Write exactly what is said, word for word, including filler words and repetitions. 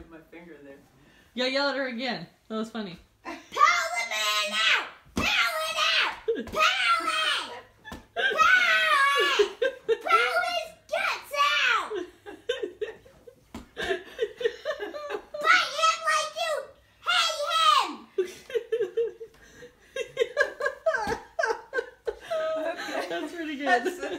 with my finger there. Yeah, yell at her again. That was funny. Pull the man out! Pull it out! Pull it! Pull it! Pull his guts out! Fight him like you hate him! That's pretty good. That's